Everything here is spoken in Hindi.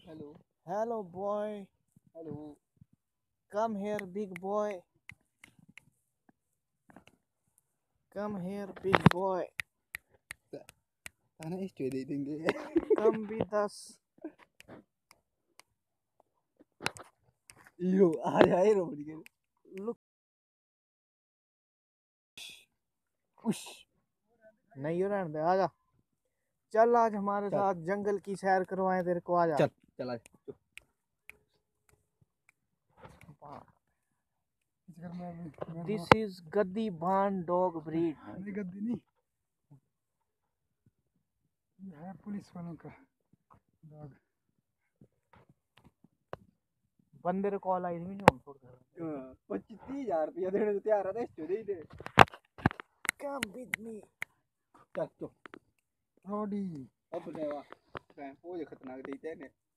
Hello. Hello, boy. Hello. Come here, big boy. Come here, big boy. ताना स्टे दे देंगे। Come with us. हीरो आ जाए हीरो बन के। Look. उश। नहीं हो रहने दे, आजा। चल आज हमारे चल साथ जंगल की सैर करवाएं तेरे को, आजा। चल चला। This is गद्दी बान डॉग ब्रीड। नहीं गद्दी नहीं, ये है पुलिस वालों का डॉग। बंदे रे कॉल आई थी मुझे हम छोड़ कर। 25,000 रुपया देने को तैयार है, स्टे दे दे। Come with me. चल तो रोडी अब देवा वो जो खतरनाक देते हैं